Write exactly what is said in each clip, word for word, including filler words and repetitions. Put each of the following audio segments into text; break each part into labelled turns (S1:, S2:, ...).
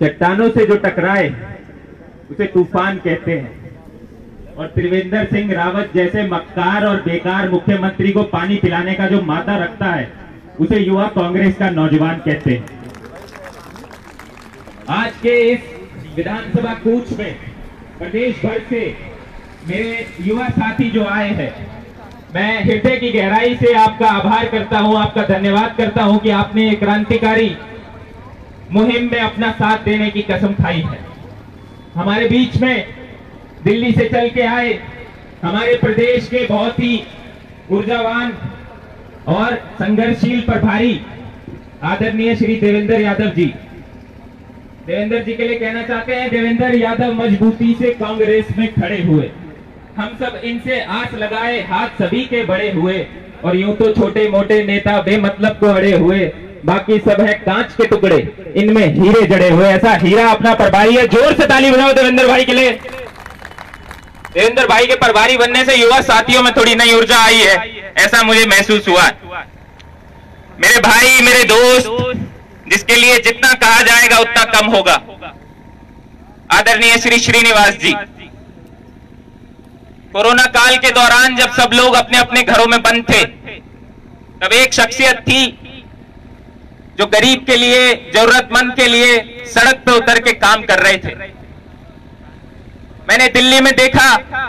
S1: चट्टानों से जो टकराए उसे तूफान कहते हैं, और त्रिवेंद्र सिंह रावत जैसे मक्कार और बेकार मुख्यमंत्री को पानी पिलाने का जो मादा रखता है उसे युवा कांग्रेस का नौजवान कहते हैं। आज के इस विधानसभा कूच में प्रदेश भर से मेरे युवा साथी जो आए हैं, मैं हृदय की गहराई से आपका आभार करता हूं, आपका धन्यवाद करता हूं कि आपने एक क्रांतिकारी मुहिम में अपना साथ देने की कसम खाई है। हमारे बीच में दिल्ली से चल के आए हमारे प्रदेश के बहुत ही ऊर्जावान और संघर्षशील प्रभारी आदरणीय श्री देवेंद्र यादव जी। देवेंद्र जी के लिए कहना चाहते हैं, देवेंद्र यादव मजबूती से कांग्रेस में खड़े हुए, हम सब इनसे आस लगाए, हाथ सभी के बड़े हुए, और यूं तो छोटे मोटे नेता बेमतलब को अड़े हुए, बाकी सब है कांच के टुकड़े, इनमें हीरे जड़े हुए। ऐसा हीरा अपना प्रभारी है। जोर से ताली बजाओ देवेंद्र भाई के लिए। देवेंद्र भाई के प्रभारी बनने से युवा साथियों में थोड़ी नई ऊर्जा आई है, ऐसा मुझे महसूस हुआ। मेरे भाई, मेरे दोस्त, जिसके लिए जितना कहा जाएगा उतना कम होगा, आदरणीय श्री श्रीनिवास जी। कोरोना काल के दौरान जब सब लोग अपने अपने घरों में बंद थे, तब एक शख्सियत थी जो गरीब के लिए, जरूरतमंद के लिए सड़क पे उतर के काम कर रहे थे। मैंने दिल्ली में देखा,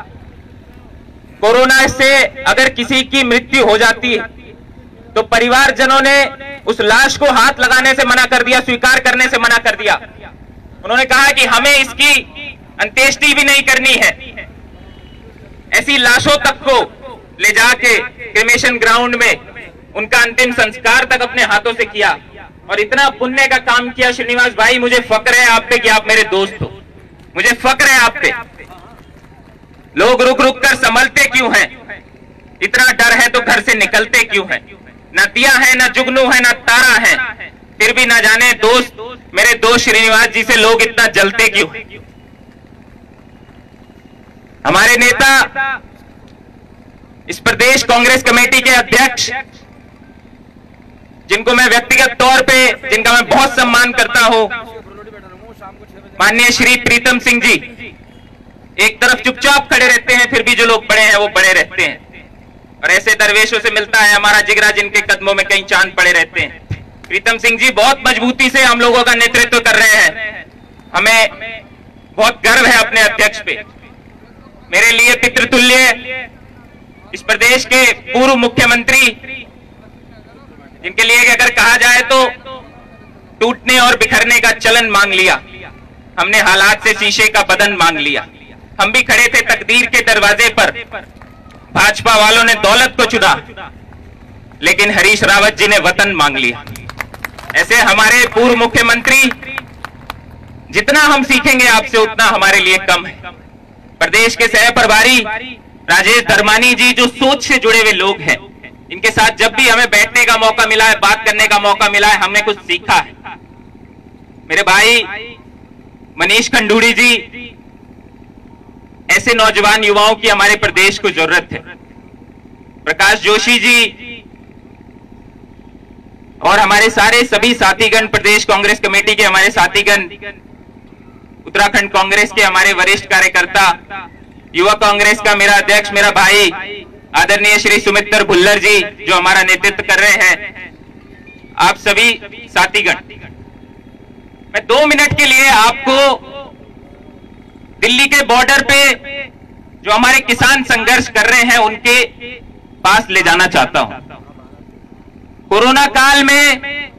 S1: कोरोना से अगर किसी की मृत्यु हो जाती है तो परिवारजनों ने उस लाश को हाथ लगाने से मना कर दिया, स्वीकार करने से मना कर दिया। उन्होंने कहा कि हमें इसकी अंत्येष्टि भी नहीं करनी है। ऐसी लाशों तक को ले जाके क्रिमेशन ग्राउंड में उनका अंतिम संस्कार तक अपने हाथों से किया, और इतना पुण्य का काम किया। श्रीनिवास भाई, मुझे फक्र है आप पे कि आप मेरे दोस्त हो, मुझे फक्र है आप पे। लोग रुक रुक कर संभलते क्यों हैं? इतना डर है तो घर से निकलते क्यों हैं? न दिया है, न जुगनू है, न तारा है, फिर भी न जाने दोस्त, मेरे दोस्त श्रीनिवास जी से लोग इतना जलते क्यों? हमारे नेता, इस प्रदेश कांग्रेस कमेटी के अध्यक्ष, जिनको मैं व्यक्तिगत तौर पे, जिनका मैं बहुत सम्मान करता हूं, माननीय श्री प्रीतम सिंह जी, एक तरफ चुपचाप खड़े रहते हैं, फिर भी जो लोग बड़े हैं वो बड़े रहते हैं, और ऐसे दरवेशों से मिलता है हमारा जिगरा, जिनके कदमों में कई चांद पड़े रहते हैं। प्रीतम सिंह जी बहुत मजबूती से हम लोगों का नेतृत्व कर रहे हैं। हमें बहुत गर्व है अपने अध्यक्ष पे। मेरे लिए पितृतुल्य इस प्रदेश के पूर्व मुख्यमंत्री, जिनके लिए अगर कहा जाए तो टूटने और बिखरने का चलन मांग लिया, हमने हालात से शीशे का बदन मांग लिया। हम भी खड़े थे तकदीर के दरवाजे पर, भाजपा वालों ने दौलत को चुना, लेकिन हरीश रावत जी ने वतन मांग लिया। ऐसे हमारे पूर्व मुख्यमंत्री, जितना हम सीखेंगे आपसे उतना हमारे लिए कम है। प्रदेश के सह प्रभारी राजेश धर्मानी जी, जो सोच से जुड़े हुए लोग हैं, इनके साथ जब भी हमें बैठने का मौका मिला है, बात करने का मौका मिला है, हमने कुछ सीखा है। मेरे भाई मनीष खंडूड़ी जी, ऐसे नौजवान युवाओं की हमारे प्रदेश को जरूरत है। प्रकाश जोशी जी और हमारे सारे सभी साथीगण, प्रदेश कांग्रेस कमेटी के हमारे साथीगण, उत्तराखंड कांग्रेस के हमारे वरिष्ठ कार्यकर्ता, युवा कांग्रेस का मेरा अध्यक्ष, मेरा भाई आदरणीय श्री सुमित्र भुल्लर जी, जो हमारा नेतृत्व कर रहे हैं, आप सभी साथीगण, मैं दो मिनट के लिए आपको दिल्ली के बॉर्डर पे जो हमारे किसान संघर्ष कर रहे हैं उनके पास ले जाना चाहता हूं। कोरोना काल में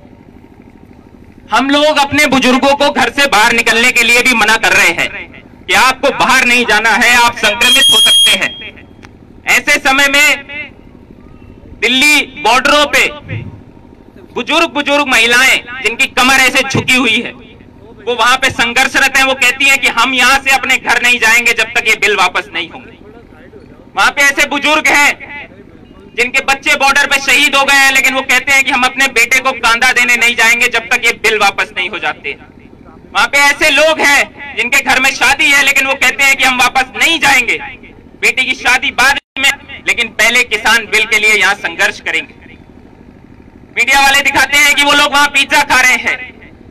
S1: हम लोग अपने बुजुर्गों को घर से बाहर निकलने के लिए भी मना कर रहे हैं कि आपको बाहर नहीं जाना है, आप संक्रमित हो सकते हैं। ऐसे समय में दिल्ली बॉर्डरों पे बुजुर्ग बुजुर्ग महिलाएं, जिनकी कमर ऐसे झुकी हुई है, वो वहां पे संघर्षरत हैं। वो कहती हैं कि हम यहां से अपने घर नहीं जाएंगे जब तक ये बिल वापस नहीं होंगे। वहां पे ऐसे बुजुर्ग हैं जिनके बच्चे बॉर्डर पे शहीद हो गए हैं, लेकिन वो कहते हैं कि हम अपने बेटे को कांधा देने नहीं जाएंगे जब तक ये बिल वापस नहीं हो जाते। वहां पे ऐसे लोग हैं जिनके घर में शादी है, लेकिन वो कहते हैं कि हम वापस नहीं जाएंगे, बेटी की शादी बाद में, लेकिन पहले किसान बिल के लिए यहां संघर्ष करेंगे। मीडिया वाले दिखाते हैं कि वो लोग वहां पिज्जा खा रहे हैं।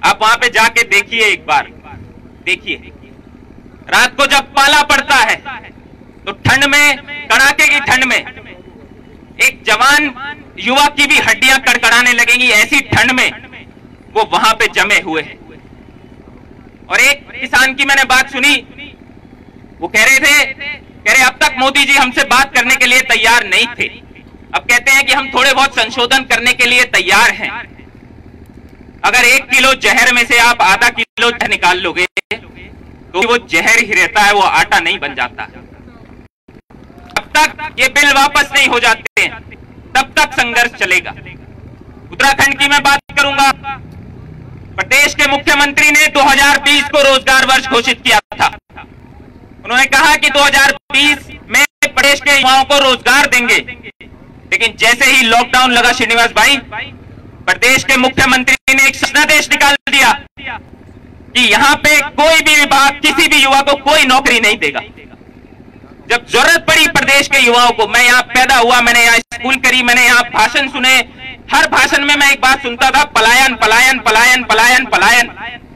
S1: आप वहां पे जाके देखिए, एक बार देखिए, रात को जब पाला पड़ता है तो ठंड में, कड़ाके की ठंड में एक जवान युवा की भी हड्डियां कड़कड़ाने लगेंगी, ऐसी ठंड में वो वहां पे जमे हुए हैं। और एक किसान की मैंने बात सुनी, वो कह रहे थे, कह रहे अब तक मोदी जी हमसे बात करने के लिए तैयार नहीं थे, अब कहते हैं कि हम थोड़े बहुत संशोधन करने के लिए तैयार हैं। अगर एक किलो जहर में से आप आधा किलो निकाल लोगे तो वो जहर ही रहता है, वो आटा नहीं बन जाता। जब तक ये बिल वापस नहीं हो जाते हैं तब तक संघर्ष चलेगा। उत्तराखंड की मैं बात करूंगा, प्रदेश के मुख्यमंत्री ने दो हज़ार बीस को रोजगार वर्ष घोषित किया था। उन्होंने कहा कि दो हज़ार बीस में प्रदेश के युवाओं को रोजगार देंगे, लेकिन जैसे ही लॉकडाउन लगा श्रीनिवास भाई, प्रदेश के मुख्यमंत्री ने एक शासनादेश निकाल दिया कि यहां पे कोई भी विभाग किसी भी युवा को कोई नौकरी नहीं देगा। जब जरूरत पड़ी प्रदेश के युवाओं को, मैं यहां पैदा हुआ, मैंने यहां स्कूल करी, मैंने यहां भाषण सुने, हर भाषण में मैं एक बात सुनता था, पलायन पलायन पलायन पलायन पलायन।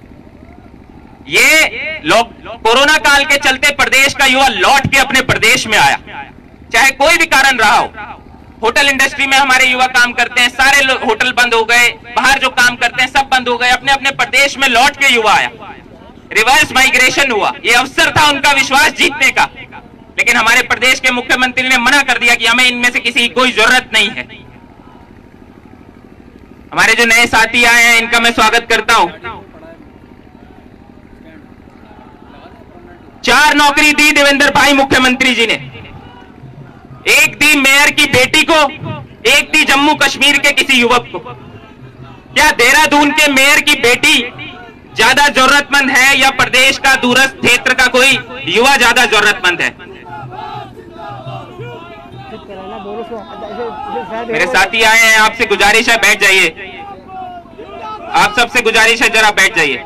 S1: ये लोग कोरोना काल के चलते प्रदेश का युवा लौट के अपने प्रदेश में आया, चाहे कोई भी कारण रहा हो। होटल इंडस्ट्री में हमारे युवा काम करते हैं, सारे होटल बंद हो गए, बाहर जो काम करते हैं सब बंद हो गए, अपने अपने प्रदेश में लौट के युवा आया, रिवर्स माइग्रेशन हुआ। ये अवसर था उनका विश्वास जीतने का, लेकिन हमारे प्रदेश के मुख्यमंत्री ने मना कर दिया कि हमें इनमें से किसी की कोई जरूरत नहीं है। हमारे जो नए साथी आए हैं इनका मैं स्वागत करता हूं। चार नौकरी दी देवेंद्र भाई मुख्यमंत्री जी ने, एक दी मेयर की बेटी को, एक दी जम्मू कश्मीर के किसी युवक को। क्या देहरादून के मेयर की बेटी ज्यादा जरूरतमंद है या प्रदेश का दूरस्थ क्षेत्र का कोई युवा ज्यादा जरूरतमंद है? मेरे साथी आए हैं, आपसे गुजारिश है बैठ जाइए, आप सबसे गुजारिश है जरा बैठ जाइए।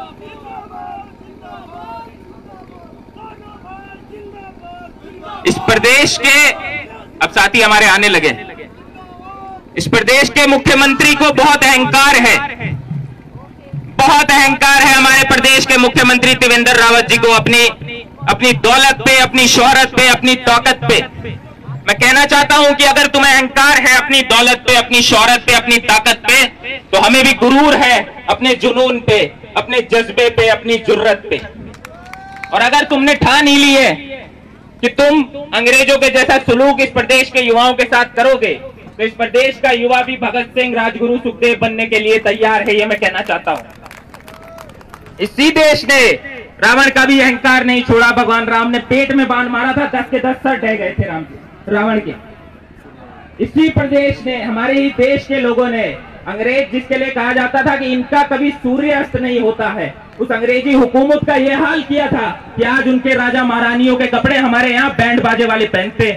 S1: इस प्रदेश के, अब साथी हमारे आने लगे, इस प्रदेश के मुख्यमंत्री को बहुत अहंकार है, बहुत अहंकार है हमारे प्रदेश के मुख्यमंत्री त्रिवेंद्र रावत जी को अपनी अपनी दौलत पे, अपनी शोहरत पे, अपनी ताकत पे। मैं कहना चाहता हूं कि अगर तुम्हें अहंकार है अपनी दौलत पे, अपनी शोहरत पे, अपनी ताकत पे, तो हमें भी गुरूर है अपने जुनून पे, अपने जज्बे पे, अपनी जुर्रत पे। और अगर तुमने ठान ही ली है कि तुम अंग्रेजों के जैसा सलूक इस प्रदेश के युवाओं के साथ करोगे, तो इस प्रदेश का युवा भी भगत सिंह, राजगुरु, सुखदेव बनने के लिए तैयार है, ये मैं कहना चाहता हूं। इसी देश ने रावण का भी अहंकार नहीं छोड़ा। भगवान राम ने पेट में बाण मारा था, दस के दस सर ढह गए थे राम रावण के। इसी प्रदेश ने, हमारे ही देश के लोगों ने, अंग्रेज जिसके लिए कहा जाता था कि इनका कभी सूर्यास्त नहीं होता है, उस अंग्रेजी हुकूमत का यह हाल किया था कि आज उनके राजा महारानियों के कपड़े हमारे यहां बैंड बाजे वाले पहनते।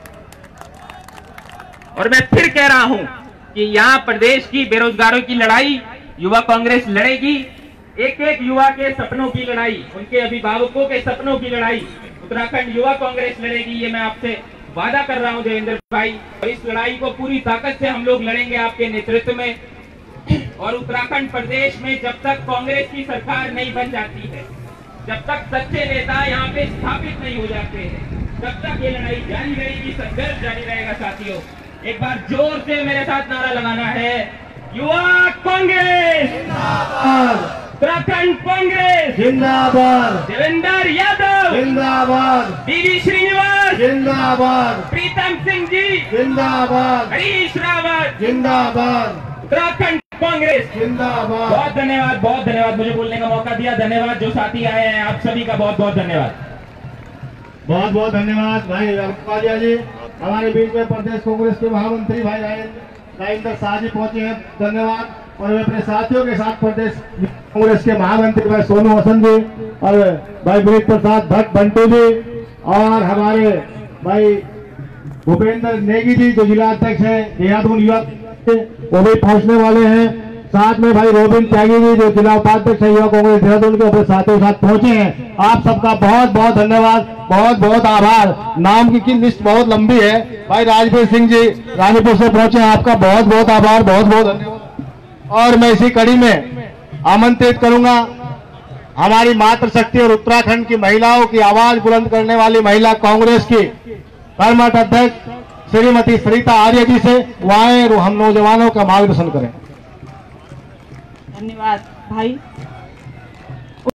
S1: और मैं फिर कह रहा हूं कि यहां प्रदेश की बेरोजगारों की लड़ाई युवा कांग्रेस लड़ेगी, एक एक युवा के सपनों की लड़ाई, उनके अभिभावकों के सपनों की लड़ाई उत्तराखंड युवा कांग्रेस लड़ेगी, ये मैं आपसे वादा कर रहा हूं देवेंद्र भाई। और इस लड़ाई को पूरी ताकत से हम लोग लड़ेंगे आपके नेतृत्व में। और उत्तराखंड प्रदेश में जब तक कांग्रेस की सरकार नहीं बन जाती है, जब तक सच्चे नेता यहाँ पे स्थापित नहीं हो जाते हैं, तब तक ये लड़ाई जारी रहेगी, संघर्ष जारी रहेगा। साथियों, एक बार जोर से मेरे साथ नारा लगाना है, युवा कांग्रेस जिंदाबाद, उत्तराखंड कांग्रेस जिंदाबाद, देवेंद्र यादव जिंदाबाद, बीवी श्रीनिवास जिंदाबाद, प्रीतम सिंह जी जिंदाबाद, हरीश रावत जिंदाबाद, उत्तराखंड कांग्रेस जिंदाबाद। बहुत धन्यवाद, बहुत धन्यवाद मुझे बोलने का मौका दिया। धन्यवाद जो साथी आए हैं, आप सभी का बहुत बहुत धन्यवाद।
S2: बहुत बहुत धन्यवाद भाई वालिया जी। हमारे बीच में प्रदेश कांग्रेस के महामंत्री भाई राजेंद्र शाह जी पहुंचे हैं, धन्यवाद। और मैं अपने साथियों के साथ प्रदेश कांग्रेस के महामंत्री भाई सोनू वसंत जी और भाई विनीत प्रसाद भट्ट बंटू जी और हमारे भाई भूपेंद्र नेगी जी जो जिला अध्यक्ष है देहरादून युवा, वो भी पहुंचने वाले हैं। साथ में भाई रोबिन त्यागी जी जो जिला उपाध्यक्ष है युवा कांग्रेस देहरादून के, अपने साथियों के साथ पहुंचे हैं। आप सबका बहुत बहुत धन्यवाद, बहुत बहुत आभार। नाम की, की लिस्ट बहुत लंबी है। भाई राजवीर सिंह जी रानीपुर से पहुंचे हैं, आपका बहुत बहुत आभार, बहुत बहुत धन्यवाद। और मैं इसी कड़ी में आमंत्रित करूंगा हमारी मातृशक्ति और उत्तराखंड की महिलाओं की आवाज बुलंद करने वाली महिला कांग्रेस की कर्मठ अध्यक्ष श्रीमती सरिता आर्य जी से वहां हम नौजवानों का मार्गदर्शन करें।
S3: धन्यवाद भाई।